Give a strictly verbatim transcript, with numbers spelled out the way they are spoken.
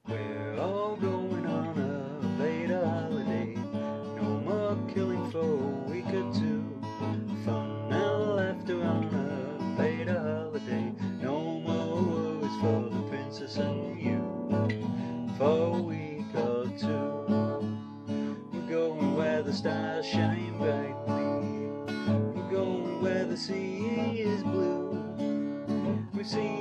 We're all going on a Veda holiday. No more killing for a week or two. Fun and laughter on a Veda holiday. No more worries for the princess and you. For a week or two, we're going where the stars shine brightly. We're going where the sea is blue. We've seen